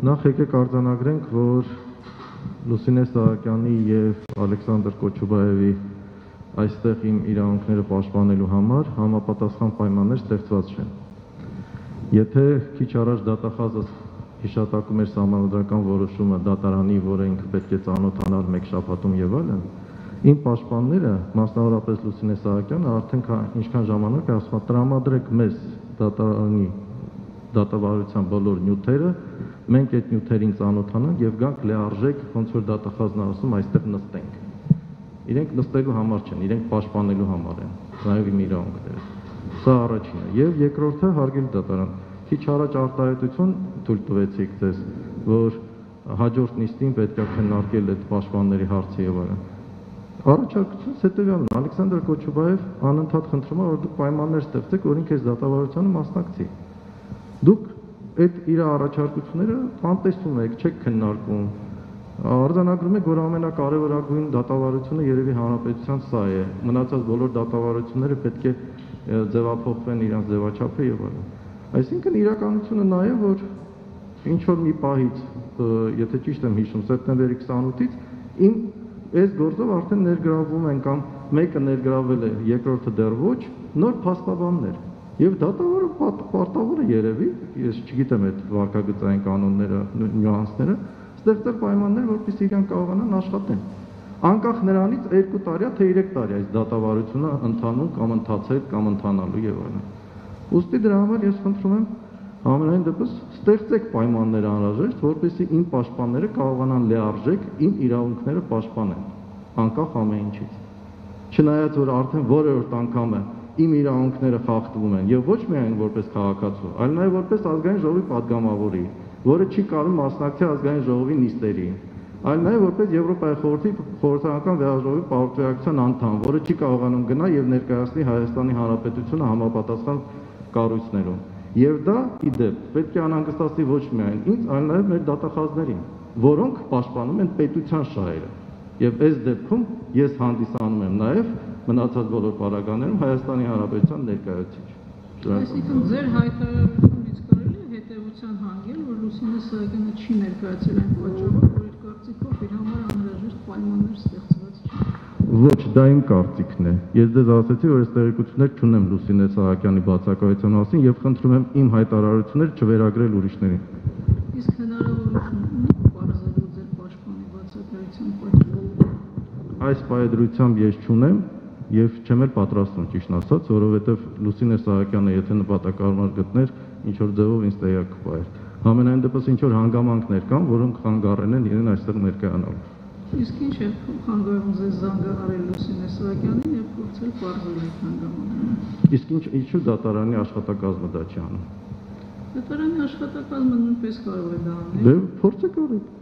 Նախ եկեք արձանագրենք, որ Լուսինե Սահակյանի եւ Ալեքսանդր Կոչուբաևի այստեղ իմ իրավունքները պաշտպանելու համար համապատասխան պայմաններ ստեղծված չեն։ Եթե քիչ առաջ դատախազը հիշատակում էր սահմանադրական որոշումը դատարանի, որը ինքը պետք է ծանոթանար մեկ շաբաթում եւ այլն, իմ պաշտպանները, մասնավորապես Լուսինե Սահակյանը, արդեն ինչքան ժամանակ է ասում, տրամադրեք մեզ դատարանի դատավարության բոլոր նյութերը, մենք այդ նյութերին ծանոթանանք եւ գանք լիարժեք, ոնց որ դատախազն ասում, այստեղ նստենք։ Իրենք նստելու համար չեն, իրենք պաշտպանելու համար են, նաեւ իմ իրավունքները։ Սա առաջինը։ Եվ երկրորդը, հարգելի դատարան, քիչ առաջ արտահայտություն թույլ տվեցիք ձեզ, որ հաջորդ նիստին պետք է քննարկել այդ պաշտպանների հարցը եւ այլն։ Առաջարկությունս հետեւյալն է, Ալեքսանդր Կոչուբաև անընդհատ խնդրում է, որ դուք պայմաններ ստեղծեք, որ ինքը այս դատավարությանը մասնակցի։ Դուք այդ իր առաջարկությունները անտեսում եք, չեք քննարկում, արձանագրում եք, որ ամենակարևորագույն դատավարությունը երևի հանրապետության սա է, մնացած բոլոր դատավարությունները պետք է ձևափոխվեն իրանց ձևաչափը եւ այլն։ Այսինքն իրականությունը նա է, որ ինչ որ մի պահից, եթե ճիշտ եմ հիշում, սեպտեմբերի 28-ից իմ այս գործով արդեն ներգրավում են կամ մեկը ներգրավել է, երկրորդը դեռ ոչ, նոր փաստաբաններ։ Եվ դատավորը պարտավոր է երևի, ես չգիտեմ այդ վարքագծային կանոնները, նյուանսները, ստեղծել պայմաններ, որպեսզի իրանք կարողանան աշխատեն։ Անկախ նրանից 2 տարի թե 3 տարի այս դատավարությունը ընթանում կամ ընթացել կամ ընթանալու եւ այլն։ Ուստի դրա համար ես խնդրում եմ համենայն դեպս ստեղծեք պայմաններ անհրաժեշտ, որպեսզի իմ պաշտպանները կարողանան լիարժեք իմ իրավունքները պաշտպանեն, անկախ ամեն ինչից։ Չնայած որ արդեն որերորդ անգամ է իմ իրավունքները խախտվում են եւ ոչ միայն որպես քաղաքացու, այլ նաեւ որպես ազգային ժողովի падգամավորի, որը չի կարող մասնակցել ազգային ժողովի նիստերին, այլ նաեւ որպես Եվրոպայի խորհրդի խորհրդարանական վեհաժողովի պարտավորական անդամ, որը չի կարողանում գնա եւ ներկայացնի Հայաստանի Հանրապետությունը համապատասխան կառույցներում։ Եվ դա իդեպ պետք է անհանգստացնի ոչ միայն ինձ, այլ նաեւ մեր դատախազներին, որոնք պաշտպանում են պետության շահերը։ Եվ այս դեպքում ես հանդիսանում եմ նաեւ մնացած բոլոր պարագաներում Հայաստանի Հանրապետության ներկայացուցիչ։ Այսինքն ձեր հայտարարությունից կարելի է հետևության հանգել, որ Լուսինե Սահակյանը չի ներկայացել այն պատճառով, որ իր կարծիքով իր համար անհրաժեշտ պայմաններ ստեղծված չեն։ Ոչ, դա իմ կարծիքն է։ Ես դες ասացի, որ այս տեղեկություններ չունեմ Լուսինե Սահակյանի բացակայության մասին եւ խնդրում եմ իմ հայտարարությունները չվերագրել ուրիշներին։ Իսկ հնարավորություն ունի բարձրացնել ձեր պաշտպանի բացակայության պատճառով։ Այս պայմանությամբ ես չունեմ եւ չեմ էլ պատրաստվում ճիշտ ասած, որովհետեւ Լուսինե Սահակյանը եթե նպատակարար գտներ, ինչ որ ձևով ինձ տեղյակ կպահեր։ Համենայն դեպս ինչ որ հանգամանքներ կան, որոնք խանգարեն են իրեն այստեղ ներկայանալու։ Իսկ ինչ է խանգարում ձեզ զանգահարել Լուսինե Սահակյանին եւ փորձել բարձրացնել այդ հանգամանքները։ Իսկ ինչու դատարանի աշխատակազմը դա չի անում։ Դատարանի աշխատակազմը նույնպես կարող է դա անել։ Դե փորձեք արեք։